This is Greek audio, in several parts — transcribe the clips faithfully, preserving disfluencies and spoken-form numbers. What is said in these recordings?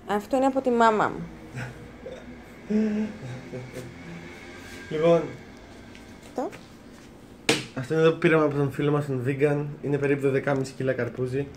Αυτό είναι από τη μάμα μου. Λοιπόν, Αυτό. αυτό εδώ που πήραμε από τον φίλο μας τον Vegan. Είναι περίπου δώδεκα κόμμα πέντε κιλά καρπούζι.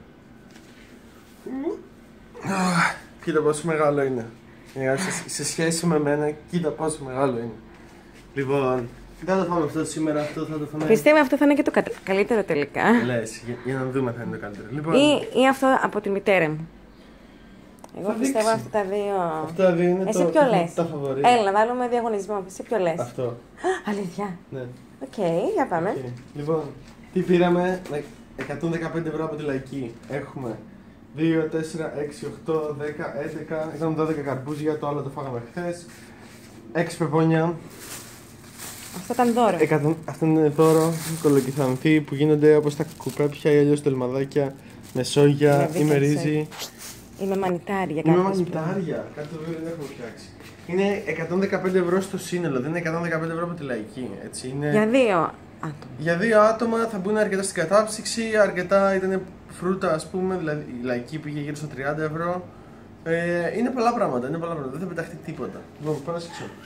Κοίτα πόσο μεγάλο είναι. Σε, σε σχέση με μένα, κοίτα πόσο μεγάλο είναι. Λοιπόν, δεν θα το φάμε αυτό σήμερα, αυτό θα το φάμε. Πιστεύω αυτό θα είναι και το κα... καλύτερο τελικά. Λες, για, για να δούμε θα είναι το καλύτερο. Λοιπόν, Ή, ή αυτό από τη μιτέρα μου. Εγώ θα πιστεύω δείξει. αυτά τα δύο. Αυτά τα δύο είναι Εσύ το, ποιο το, λες? τα φαβορί. Έλα, να βάλουμε διαγωνισμό. Εσύ ποιο λες? Αυτό. Αλήθεια. Ναι. Οκ, okay, για πάμε. Okay. Λοιπόν, τι πήραμε? εκατόν δεκαπέντε ευρώ από τη Λαϊκή. Έχουμε δύο, τέσσερα, έξι, οκτώ, δέκα, έντεκα, ήταν δώδεκα καρπούζια, το άλλο το φάγαμε χθες. έξι πεπόνια. Αυτό ήταν δώρο. εκατό, αυτό είναι δώρο, κολοκυθανθή που γίνονται όπως τα κουπέπια ή αλλιώς τελμαδάκια με σόγια ή με ρύζι. Είμαι μανιτάρια. Είμαι μανιτάρια, κάτι το οποίο δεν έχουμε φτιάξει. Είναι εκατόν δεκαπέντε ευρώ στο σύνολο, δεν είναι εκατόν δεκαπέντε ευρώ από τη Λαϊκή. Έτσι, είναι... Για δύο άτομα. Για δύο άτομα θα μπουν αρκετά στην κατάψυξη, αρκετά ήταν φρούτα ας πούμε, δηλαδή η Λαϊκή πήγε γύρω στα τριάντα ευρώ. Ε, είναι πολλά πράγματα, είναι πολλά πράγματα, δεν θα πεταχτεί τίποτα. Λοιπόν, πάμε σε έξω.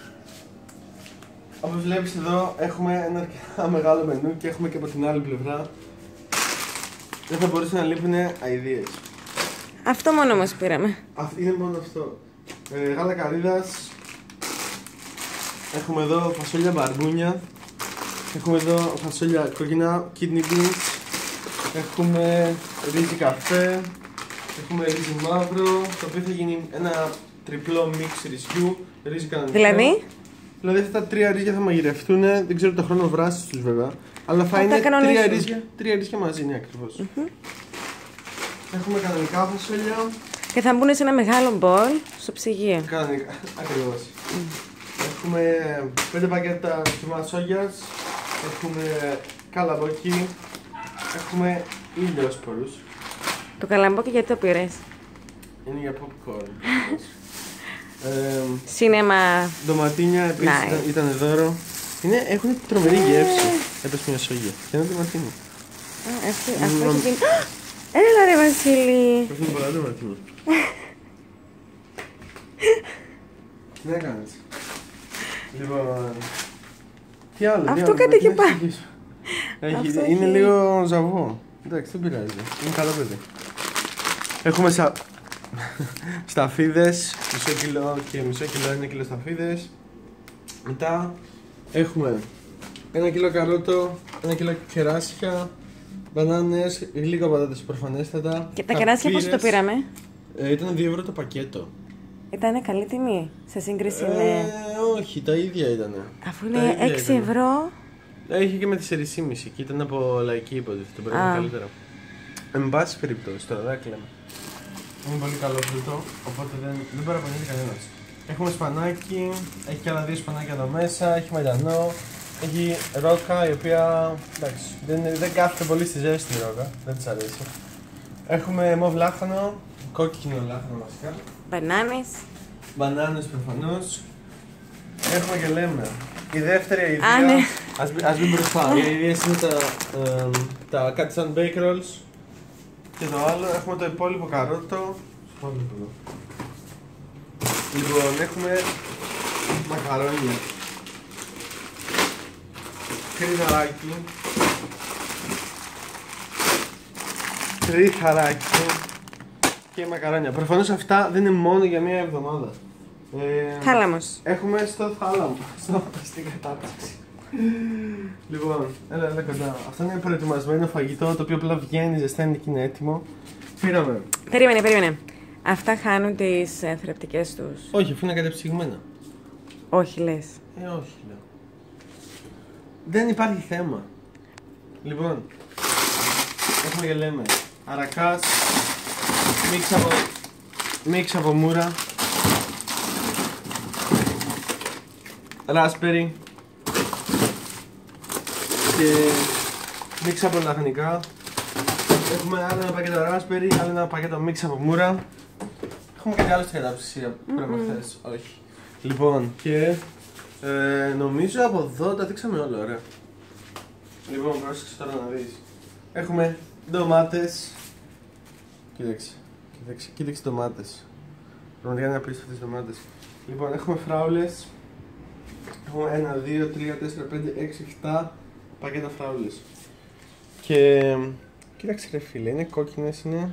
Όπως βλέπεις εδώ έχουμε ένα αρκετά μεγάλο μενού και έχουμε και από την άλλη πλευρά. Δεν θα μπορούσε να λείπουν αηδίες. Αυτό μόνο μας πήραμε. Αυτό είναι μόνο αυτό. Ε, γάλα καρύδας. Έχουμε εδώ φασόλια μπαρμπούνια. Έχουμε εδώ φασόλια κόκκινα, kidney beans. Έχουμε ρύζι καφέ. Έχουμε ρύζι μαύρο. Το οποίο θα γίνει ένα τριπλό μίξ ρυζιού. Ρύζι κανονικό. Δηλαδή? Δηλαδή αυτά τα τρία ρύζια θα μαγειρευτούν. Δεν ξέρω το χρόνο βράσης τους βέβαια. Αλλά θα, θα είναι τρία ρύζια, τρία ρύζια μαζί, ναι, ακριβώς. Mm-hmm. Έχουμε κανονικά φασόλια. Και θα μπουν σε ένα μεγάλο μπολ στο ψυγείο. Κανονικά, ακριβώς. Mm. Έχουμε πέντε πακέτα κιμά σόγιας. Έχουμε καλαμπόκι. Έχουμε ηλιόσπορους. Το καλαμπόκι γιατί το πήρες? Είναι για popcorn. ε, Σίνεμα. Ντοματίνια επίσης nice. ήταν, ήταν δώρο. Είναι, έχουν τρομερή γεύση. Έπεσε μια σόγια. Και ένα ντοματίνι. Α, αυτό έχει γίνει. Έλα ρε Βασίλη. Αυτό είναι πολλά ντοματίνια. Τι έκανες? Λοιπόν... Τι άλλο, αυτό κάτι και πάει. Είναι λίγο ζαβό. Εντάξει, δεν πειράζει. Είναι καλό παιδί. Έχουμε σα... σταφίδες, μισό κιλό και μισό κιλό, ένα κιλό σταφίδες. Μετά έχουμε ένα κιλό καρότο, ένα κιλό κεράσια, μπανάνες, λίγο πατάτες προφανέστατα. Και τα κεράσια πόσο το πήραμε? Ε, ήταν δύο ευρώ το πακέτο. Ήταν καλή τιμή σε σύγκριση με... Ε, όχι, τα ίδια ήταν. Αφού είναι έξι ευρώ. Είχε και με τέσσερα κόμμα πέντε και ήταν από Λαϊκή υποτίθεται, το πρέπει να είναι καλύτερα. Εν πάση περιπτώσει, τώρα δεν κλαίμε. Είναι πολύ καλό φρούτο, οπότε δεν, δεν παραπονιέται κανένας. Έχουμε σπανάκι, έχει και άλλα δύο σπανάκια εδώ μέσα, έχει μαϊντανό, έχει ρόκα η οποία εντάξει, δεν, δεν κάθεται πολύ στη ζέστη η ρόκα, δεν της αρέσει. Έχουμε μοβ λάχανο, κόκκινο λάχανο βασικά. Μπανάνες. Μπανάνες προφανώς. Έχουμε και λέμε. Η δεύτερη αηδία, Α, ναι. ας, ας μπει μπροστά. Οι αηδίες είναι τα, ε, τα κάτι σαν bake rolls. Και το άλλο έχουμε το υπόλοιπο καρότο. Λοιπόν, έχουμε μακαρόνια. Κρυδαράκι. Κρυθαράκι. Και μακαρόνια. Προφανώς αυτά δεν είναι μόνο για μία εβδομάδα. Ε, Θάλαμος. Έχουμε στο θάλαμο, στο, στην κατάψυξη. Λοιπόν, έλα, έλα κοντά. Αυτό είναι προετοιμασμένο φαγητό το οποίο απλά βγαίνει, ζεσταίνει και είναι έτοιμο. Πήραμε. Περίμενε, περίμενε. Αυτά χάνουν τις ε, θρεπτικές τους? Όχι, αφού είναι κατεψυγμένα. Όχι λες? Ε, όχι λέω. Δεν υπάρχει θέμα. Λοιπόν, έχουμε και λέμε αρακάς, μίξ από, μίξ από μούρα, ράσπερι και μίξ από λαχανικά. Έχουμε άλλο ένα πακέτο ράσπερι, άλλο ένα πακέτο μίξ από μούρα. Έχουμε κάτι άλλο στην κατάψυξη πριν από χθες. Όχι. Λοιπόν, και ε, νομίζω από εδώ τα δείξαμε όλα, ωραία. Λοιπόν, πρόσεξε τώρα να δεις. Έχουμε ντομάτες. Κοίταξε, κοίταξε, κοίταξε ντομάτες. Πραγματικά είναι απίστευτες ντομάτες. Λοιπόν, έχουμε φράουλες. Έχουμε ένα, δύο, τρία, τέσσερα, πέντε, έξι, επτά πακέτα φράουλες. Και κοίταξε ρε φίλε, είναι κόκκινες, είναι...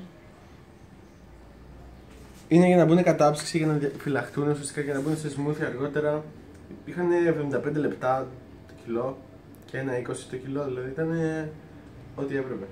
Είναι για να μπουν κατάψυξη, για να φυλαχτούν ουσιαστικά, για να μπουν σε smoothie αργότερα. Είχαν εβδομήντα πέντε λεπτά το κιλό και ένα είκοσι το κιλό, δηλαδή ήταν ό,τι έπρεπε.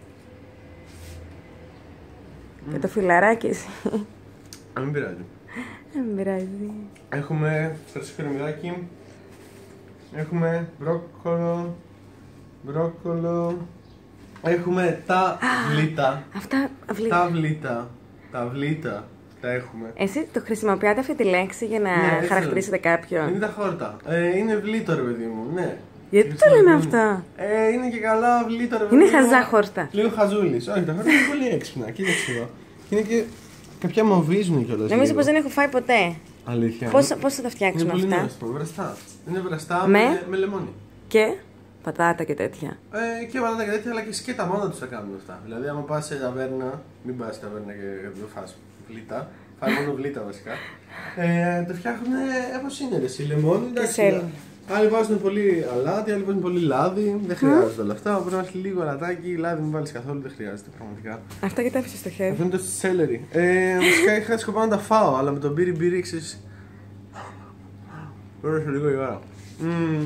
Και το φιλαράκι εσύ. Αν μην πειράζει. Δεν πειράζει. Έχουμε φρέσκο κρεμμυδάκι. Έχουμε μπρόκολο. Μπρόκολο. Έχουμε τα βλήτα. Αυτά βλήτα. Τα βλήτα. Τα βλήτα. Τα έχουμε. Εσύ το χρησιμοποιάτε αυτή τη λέξη για να Ναι, χαρακτηρίσετε κάποιον. Είναι τα χόρτα. Ε, είναι βλήτο ρε παιδί μου, ναι. Γιατί το λένε αυτά? Ε, είναι και καλά βλήτο ρε παιδί Είναι μου. χαζά χόρτα. Λίγο χαζούλης. Όχι, τα χόρτα είναι πολύ έξυπνα. Κοίταξε εδώ. Είναι και κάποια μοβίζουν κιόλας. Νομίζω πως δεν έχω φάει ποτέ. Αλήθεια. Πώς, πώς θα τα φτιάξουμε είναι πολύ αυτά? νόστιμο, βραστά. Είναι βραστά Με? με, με λεμόνι. Και πατάτα και τέτοια. Ε, και πατάτα και τέτοια, αλλά και σκέτα μόνα τους τα κάνουν αυτά. Δηλαδή, άμα πας σε ταβέρνα, μην πας σε ταβέρνα και δεν φας βλήτα, φάει μόνο βλήτα βασικά. Ε, το φτιάχνουν όπως είναι, ρε, σε λεμόνι. Εντάξει, άλλοι βάζουν πολύ αλάτι, άλλοι βάζουν πολύ λάδι. Δεν χρειάζεται όλα αυτά. Μπορεί να έχει λίγο αλατάκι, λάδι μην βάλεις καθόλου, δεν χρειάζεται πραγματικά. Αυτά και τα άφησες στο χέρι. Αυτό είναι το σέλερι. Ε, βασικά είχα σκοπό να τα φάω, αλλά με τον μπύρι μπύρι ξέρεις. Πέρασε λίγο η ώρα. Mm.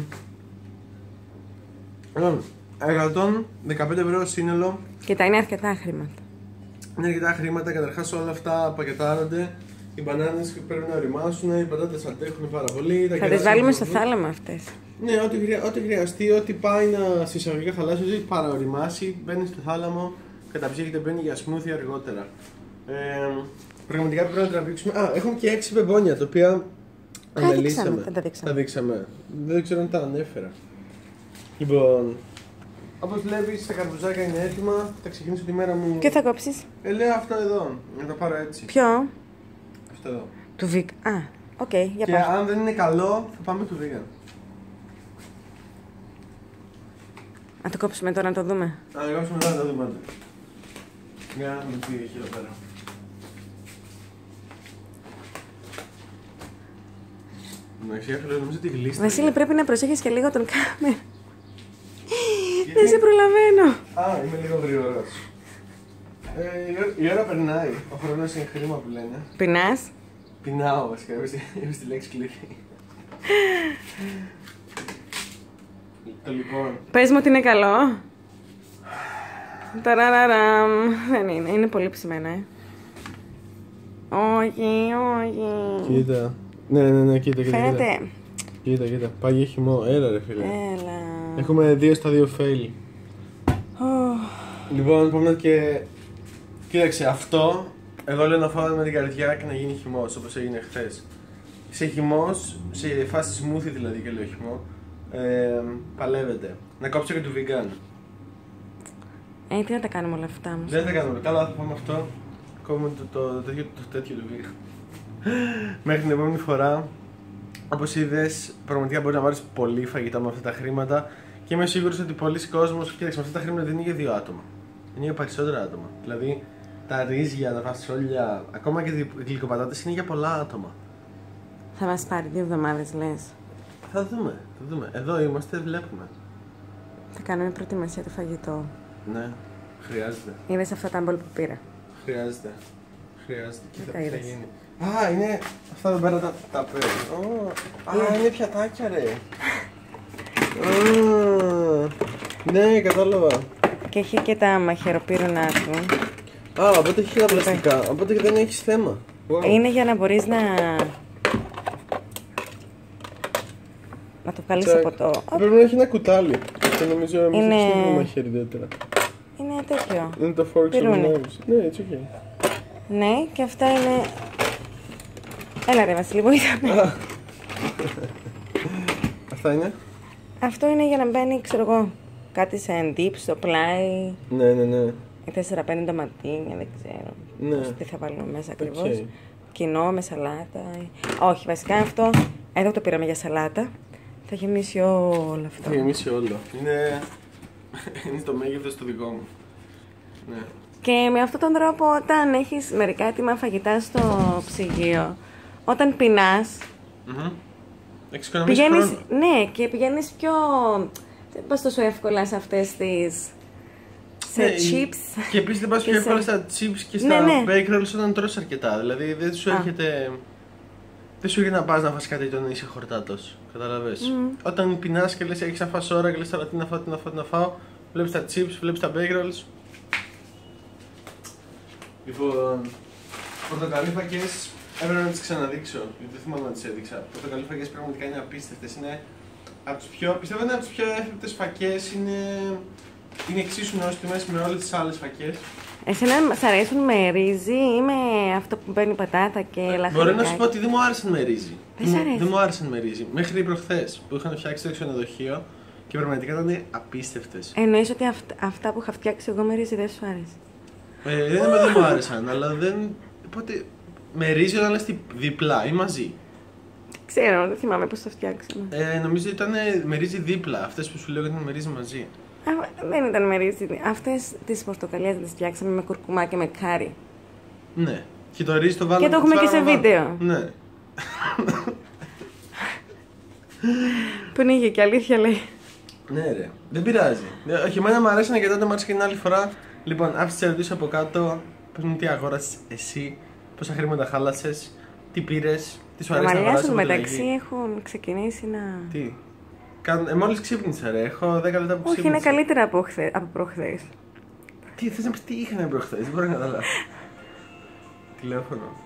εκατόν δεκαπέντε ευρώ σύνολο. Και τα είναι αρκετά χρήματα. Είναι αρκετά χρήματα, καταρχάς όλα αυτά πακετάρονται. Οι μπανάνες πρέπει να οριμάσουν, οι πατάτες αντέχουν πάρα πολύ. Θα τις βάλουμε στο θάλαμα αυτές. Ναι, ό,τι, χρεια... ό,τι χρειαστεί, ό,τι πάει να συσσαγωγικά χαλάσει, ό,τι παραοριμάσει, μπαίνει στο θάλαμο, καταψύχεται, μπαίνει για smoothie αργότερα. Ε, πραγματικά πρέπει να τραβήξουμε. Α, έχουμε και έξι πεμπόνια, τα οποία αναλύσαμε. Τα δείξαμε. Τα δείξαμε. Δεν ξέρω αν τα ανέφερα. Λοιπόν, όπως βλέπεις, τα καρπουζάκια είναι έτοιμα. Θα ξεκινήσω τη μέρα μου. Ποιο θα κόψεις? Ε, λέω αυτό εδώ, να το πάρω έτσι. Ποιο? Αυτό εδώ. Του Βικ. Α, οκ, okay, για και πάω. αν δεν είναι καλό, θα πάμε του vegan. Να το κόψουμε τώρα να το δούμε. Α, το κόψουμε τώρα να το δούμε. Για να δούμε τι έχει εδώ πέρα. Εντάξει, έφερε, νομίζω ότι γλίστρια. Βασίλη, πρέπει να προσέχεις και λίγο τον κάμερα. Δεν σε προλαβαίνω. Α, είμαι λίγο γρήγορος. Ε, η, ώρα, η ώρα περνάει. Ο χρόνος είναι χρήμα που λένε. Πεινάς? Πεινάω βασικά, είμαι στη λέξη κλειδί. Το λοιπόν. Πες μου ότι είναι καλό. Ταραραραμ. Δεν είναι, είναι πολύ ψημένα, ε. Όχι, όχι. Κοίτα. Ναι, ναι, ναι, κοίτα, κοίτα. Φαίνεται. Κοίτα, κοίτα. Πάει για χυμό. Έλα ρε φίλε. Έλα. Έχουμε δύο στα δύο fail. Oh. Λοιπόν, πάμε και... Κοίταξε, αυτό εγώ λέω να φάω με την καρδιά και να γίνει χυμός, όπως έγινε χθες. Σε χυμός, σε φάση smoothie δηλαδή και λέω χυμό, ε, παλεύεται. Να κόψω και του vegan. Ε, τι να τα κάνουμε όλα αυτά όμως. Δεν τα κάνουμε. Καλά, θα πάμε αυτό. Κόβουμε το, το, το, τέτοιο, το τέτοιο του vegan. Μέχρι την επόμενη φορά. Όπως είδες, πραγματικά μπορεί να βάλεις πολύ φαγητά με αυτά τα χρήματα και είμαι σίγουρος ότι πολλοί κόσμος, κοίταξε, με αυτά τα χρήματα δεν είναι για δύο άτομα. Είναι για περισσότερα άτομα. Δηλαδή, τα ρύζια, τα φασόλια, ακόμα και οι γλυκοπατάτες είναι για πολλά άτομα. Θα μας πάρει δύο εβδομάδες, λες. Θα δούμε, θα δούμε. Εδώ είμαστε, βλέπουμε. Θα κάνουμε προετοιμασία το φαγητό. Ναι, χρειάζεται. Είδες αυτά τα μπολ που πήρα. Χρειάζεται. Χρειάζεται. Κοίτα Τα τι θα είδες. γίνει. Α, είναι αυτά εδώ πέρα τα, τα παίρνω. Α, είναι πιατάκια ρε. Α, ναι, κατάλαβα. Και έχει και τα μαχαιροπύρωνά του. Α, οπότε έχει τα πλαστικά, οπότε και δεν έχεις θέμα. Wow. Είναι για να μπορείς να... να το βγάλεις από το... Πρέπει να έχει ένα κουτάλι. Αυτό νομίζω να μην Είναι... έχει το μαχαίρι ιδιαίτερα. Είναι τέτοιο. Είναι το forks of Πυρούνι. knives. Ναι, έτσι okay. Ναι, και αυτά είναι... Έλα ρε Βασίλη, βοήθαμε. Αυτά είναι. Αυτό είναι για να μπαίνει, ξέρω εγώ, κάτι σε dip στο πλάι. Ναι, ναι, ναι. τέσσερα πέντε ντοματίνια, δεν ξέρω. Ναι. Πώς, τι θα βάλουμε μέσα ακριβώς. Okay. Κοινό με σαλάτα. Όχι, βασικά αυτό, εδώ το πήραμε για σαλάτα. Θα γεμίσει όλο αυτό. Θα γεμίσει όλο. Είναι, είναι το μέγεθος το δικό μου. Ναι. Και με αυτόν τον τρόπο, όταν έχεις μερικά έτοιμα φαγητά στο ψυγείο, όταν πεινάς, mm-hmm. πηγαίνεις, ναι, και πηγαίνεις πιο, δεν πας τόσο εύκολα σε αυτές τις, σε ναι, chips. Και επίσης δεν πας πιο εύκολα σε... στα chips και στα ναι, ναι. bake rolls όταν τρως αρκετά, δηλαδή δεν σου έρχεται, δεν σου έρχεται να πας να φας κάτι όταν είσαι χορτάτος, καταλαβες. Mm. Όταν πεινάς και λες έχεις να φας ώρα και λες τώρα τι να φάω, τι να φάω, τι να φάω, βλέπεις τα chips, βλέπεις τα bake rolls. Λοιπόν, πορτοκαλίφακες έπρεπε να τις ξαναδείξω, γιατί δεν θυμάμαι να τις έδειξα. Πορτοκαλίφακες πραγματικά είναι απίστευτες, είναι από τις πιο, πιστεύω είναι από τις πιο έφεπτες φακές, είναι, είναι εξίσου νόστιμες με όλες τις άλλες φακές. Εσένα σ' αρέσουν με ρύζι ή με αυτό που μπαίνει πατάτα και λαχανικά? Μπορώ να σου πω ότι δεν μου άρεσαν με ρύζι. Δεν, δεν, δεν μου άρεσαν με ρύζι. Μέχρι προχθές που είχαν φτιάξει το ξενοδοχείο και πραγματικά ήταν απίστευτες. Εννοείς ότι αυ, αυτά που είχα φτιάξει εγώ με ρύζι δεν σου άρεσε? Ε, δεν, δεν μου άρεσαν, αλλά δεν. Οπότε με ρύζι όταν λες διπλά ή μαζί. Ξέρω, δεν θυμάμαι πώς το φτιάξαμε. Ε, νομίζω ήταν με ρύζι δίπλα. Αυτές που σου λέω ήταν με ρύζι μαζί. Α, δεν ήταν με ρύζι. Αυτές τις πορτοκαλιές τις φτιάξαμε με κουρκουμά και με κάρι. Ναι. Και το ρύζι το βάλαμε. Και το έχουμε και σε βίντεο. Ναι. Πνίγει και αλήθεια λέει. Ναι, ρε. Δεν πειράζει. Όχι, εμένα μου αρέσανε και τότε μου άρεσε και την άλλη φορά. Λοιπόν, άφησε τι ερωτήσεις από κάτω. Πες μου τι αγόρασες εσύ, πόσα χρήματα χάλασες, τι πήρες, τι σου αρέσει να αγοράσεις. Τα μαλλιά σου μεταξύ έχουν ξεκινήσει να. Τι. Ε, μόλις ξύπνησα, ρε. Έχω δέκα λεπτά που ξύπνησα. Όχι, είναι καλύτερα από, χθε, από προχθές. Τι θες να πεις, τι είχαμε προχθές, δεν μπορώ να καταλάβω. Τηλέφωνο.